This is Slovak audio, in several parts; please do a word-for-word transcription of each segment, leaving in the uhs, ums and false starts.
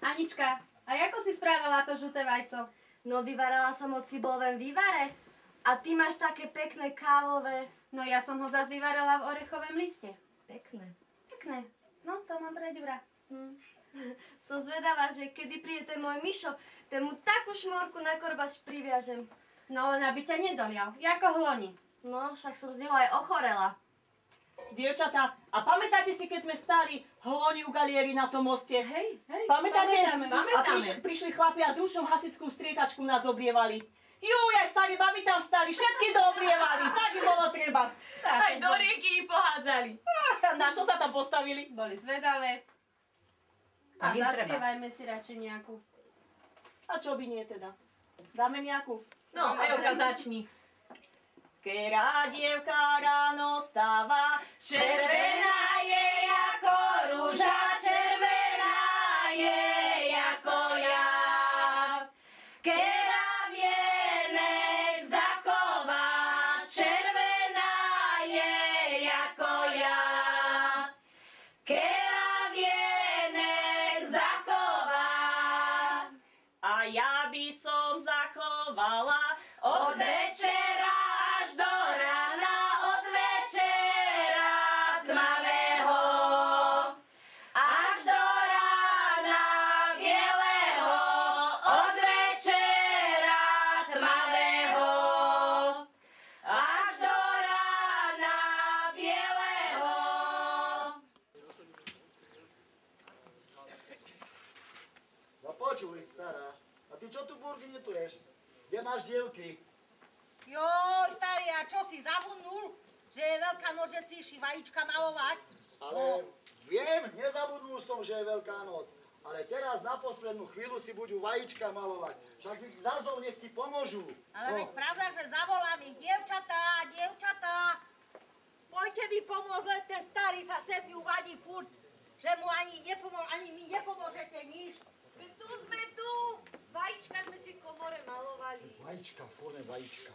Anička, a ako si správala to žuté vajco? No vyvarala som ho cibulovom vývare. A ty máš také pekné kávové. No ja som ho zase vyvarala v orechovém liste. Pekné. Pekné. No, to mám pre Ďura. Hm. Som zvedavá, že kedy príde ten môj Mišo, ten mu takú šmorku na korbač priviažem. No len aby ťa nedolial, ako hloni. No, však som z neho aj ochorela. Dievčatá, a pamätáte si, keď sme stáli hloni u galiéry na tom moste? Hej, hej, Pamätáte? pamätáme. A prišli, prišli chlapi a s ručnou hasičskú striekačku nás obrievali. Juj, aj staré baby tam stali, všetky to obrievali, tak im bolo treba. Tak, Aj do rieky ich pohádzali. Na čo sa tam postavili? Boli zvedavé. A Tak im treba. zaspievajme si radšej nejakú. A čo by nie teda? Dáme nejakú? No, Evka, začni. Ktorá dievka ráno stáva, Červená je ako rúža, červená je ako ja. Kera vienek zachová, červená je ako ja. Kera vienek zachová, a ja by som zachovala od večera až do rána, od večera tmavého až do rána bieleho, od večera tmavého až do rána bieleho. No počuj, stará, a ty čo tu burginituješ? Kde máš dievky? Joj, starý, a čo si zabudnul? Že je Veľká noc, že si išli vajíčka malovať? Ale viem, nezabudnul som, že je Veľká noc. Ale teraz na poslednú chvíľu si budú vajíčka malovať. Však si zazov, nech ti pomôžu. Ale No. veď pravda, že zavolám ich. Dievčatá, dievčatá, poďte mi pomôcť, len ten starý sa sem ňu vadí furt, že mu ani, nepomô- ani mi nepomôžete nič. Tu sme tu. Vajíčka sme si v komore malovali. Vajíčka, v kone vajíčka.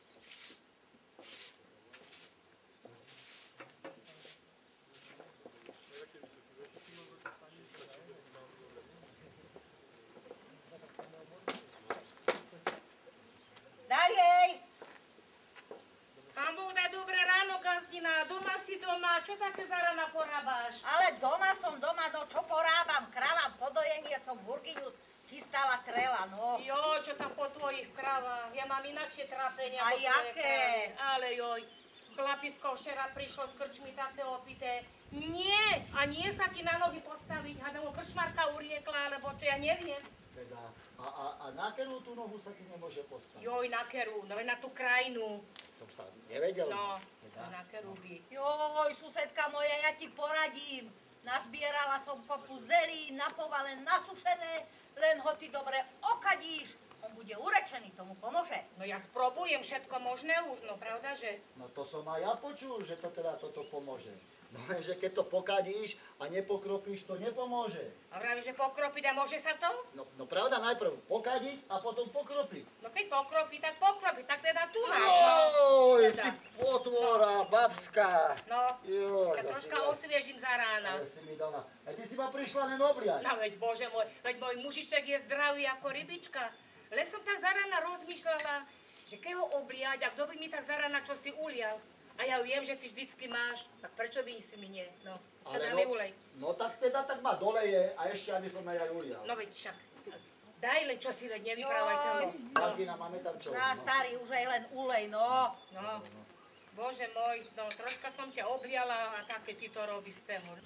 Dariej! Pán Boh daj dobré ráno, Kazdina. Doma si doma. Čo sa keď za rána porábáš? Ale doma som doma, no čo porábam, krávam podojenie, som burgyňu chystala krela, no. Jo, čo tam po tvojich kravách. Ja mám inakšie trápenia. A ako tvoje jaké? kravy. Ale joj, chlapisko včera prišlo z krčmy také opité. Nie, a nie sa ti na nohy postaviť. Hádam, krčmarka uriekla, alebo čo, ja neviem. Teda, a, a, a na ktorú tú nohu sa ti nemôže postaviť? Joj, na keru, no na tú krajinu. Som sa nevedel. No, Teda. na keru by. Joj, susedka moja, ja ti poradím. Nazbierala som kopu zelí, napovalen, nasušené, len ho ty dobre okadíš. On bude urečený, tomu pomôže. No ja sprobujem všetko možné už, no pravda, že? No to som aj ja počul, že to teda toto pomôže. No lenže keď to pokadíš a nepokropíš, to nepomôže. A vravíš, že pokropiť a môže sa to? No, no pravda, najprv pokadiť a potom pokropiť. No keď pokropí, tak pokropí, tak teda tu máš, no. Oj, Teda. ty potvora, babská. No, Joj, ja ja troška si dal- osviežim za rána. Ale si mi dala. A ty si ma prišla len obliať. No veď bože môj, veď môj mužiček je zdravý ako rybička. Len som tak za rána rozmýšľala, že keď ho obliať a kto by mi tak za rána čo si ulial. A ja viem, že ty vždycky máš, tak prečo by si mi nie? No, teda mi ulej. no tak teda tak ma doleje a ešte aby som aj ulial. No veď však, daj len čo si, veď nevyprávaj Joj. toho. Gazdina, máme tam čo? Na starý, už aj len ulej, no. No, bože môj, no troška som ťa obliala a také ty to robíš z toho.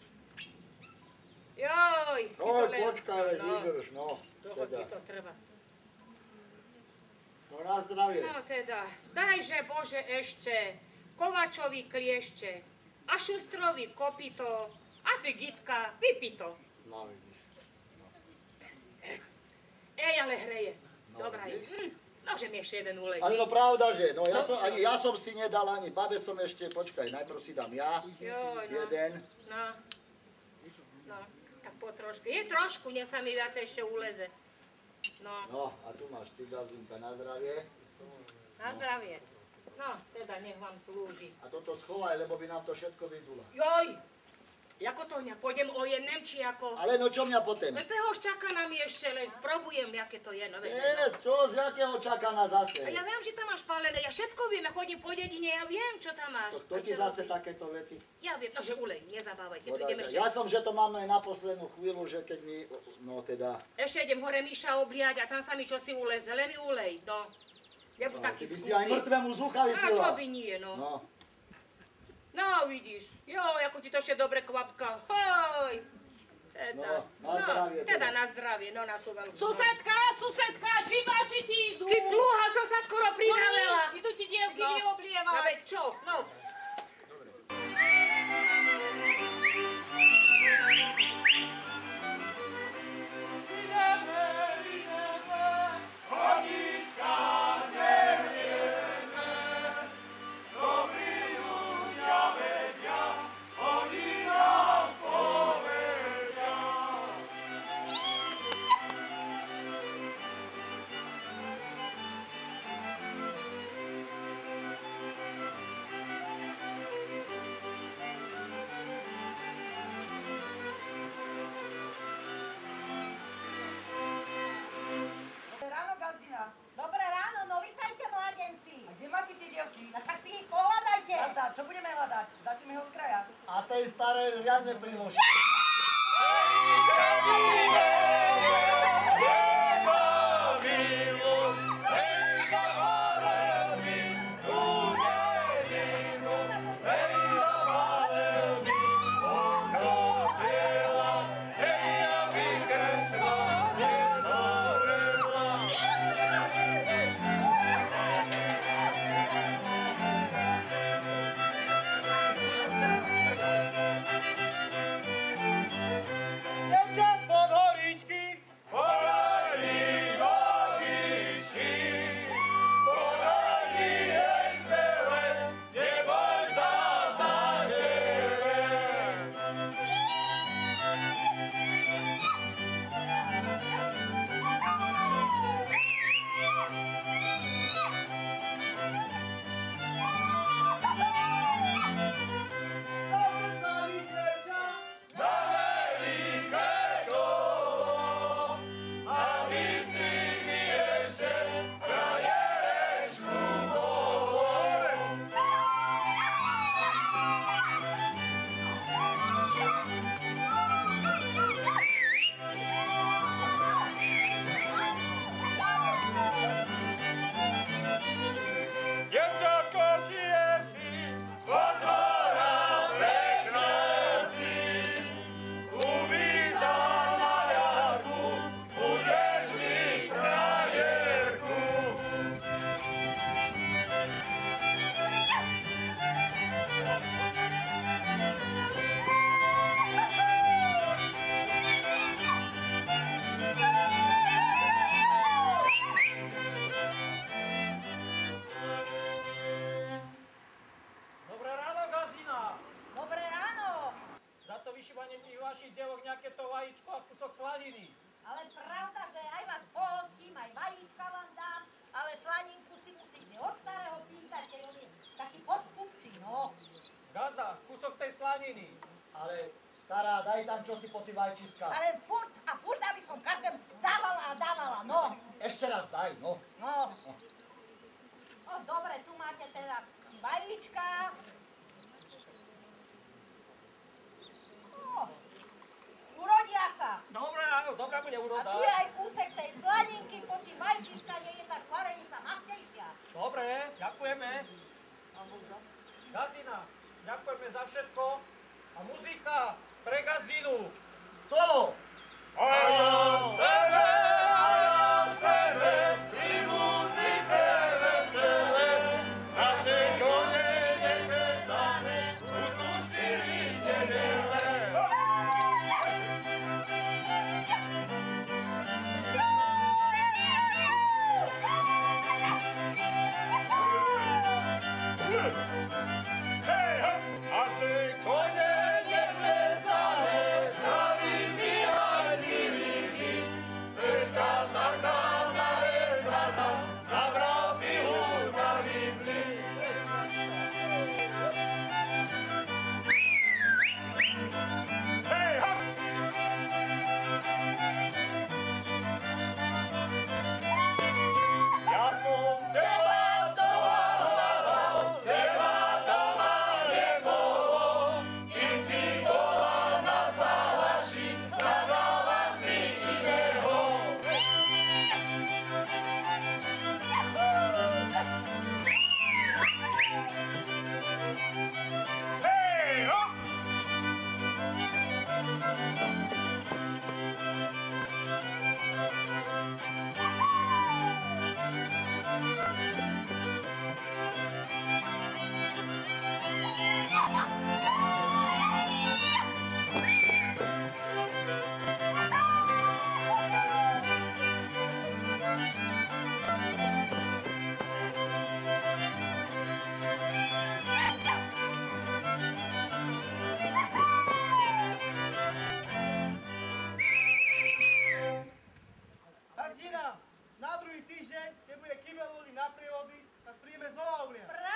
Joj, ty to Oj, len- počkaj, veď no, vydrž, no. toho ti Teda. to treba. No na zdravie. No teda, dajže bože ešte Kovačovi kliešte a Šustrovi kopito a ty Gitka vypi to. No vidíš. Ej, ale hreje. No, Dobrá je. vidíš? Hm, nože mi ešte jeden ulej. Ale no pravda, že, no ja som, ani ja som si nedal, ani babe som ešte, počkaj, najprv si dám ja, Joj, no. jeden. No, no, tak po trošku. Je trošku, nech sa mi viac ešte uleze. No, No a tu máš ty, Gazinka, na zdravie. Na zdravie. no, teda nech vám slúži. A toto schovaj, lebo by nám to všetko vydula. Joj, Jako to mňa, pôjdem o jednem, či ako? Ale no čo mňa potom? Bez toho čaká na mi ešte, len sprobujem, aké to je, no vieš. Nie, čo, z jakého čaká na A zase? ja viem, že tam máš pálené, ja všetko viem, ja chodím po dedine, ja viem, čo tam máš. To kto A ti čo zase robíš? takéto veci? Ja viem, no že ulej, nezabávaj, keď Podajte. prídem ešte. Ja som, že to máme na poslednú chvíľu, že keď mi, no teda... Ešte idem hore Míša obliať a tam sa mi čosi uleze, len mi ulej, no. Nebuď No, taký ty by si aj skúpy. mŕtvemu z ucha A čo vypila. by nie, no. No, No, vidíš, jo, ako ti to ešte dobre kvapka, hoj. Teda, No, na zdravie teda. teda. na zdravie, no na tú veľkú. Susedka, susedka, živáči ti idú. Ty pluha, som sa skoro pridavela. Idú ti dievky No. vyoblievať. No veď čo, no. Dobré ráno, no vítajte, mladenci. Kde máte tie dievky? No však si ich pohľadajte. Tata, čo budeme hľadať? Dáte mi ho od kraja. a tej starej riadne priložte. Dobré ráno, Gazina. Dobré ráno. Za to vyšívanie tých vašich dievok nejaké to vajíčko a kusok slaniny. Ale pravda, že aj vás pohostím, aj vajíčka vám dám, ale slaninku si musíte od starého pýtať, keď on je taký poskupčí, no. Gazda, kusok tej slaniny. Ale stará, daj tam čosi po ty vajčiska. Ale furt a furt, aby som každému dávala a dávala, no. Ešte raz daj, no. No. No dobre, tu máte teda vajíčka. No. Urodia sa. Dobre, áno, dobrá bude A uroda. tu je aj kúsek tej slaninky, po tým vajíčiska nie je tak varenica mastejšia. Dobre, ďakujeme. Gazina, ďakujeme za všetko. A muzika pre Gazdinu. Slovo! Hey, keď bude kybel vody na prievody, nás príjme znova obliať.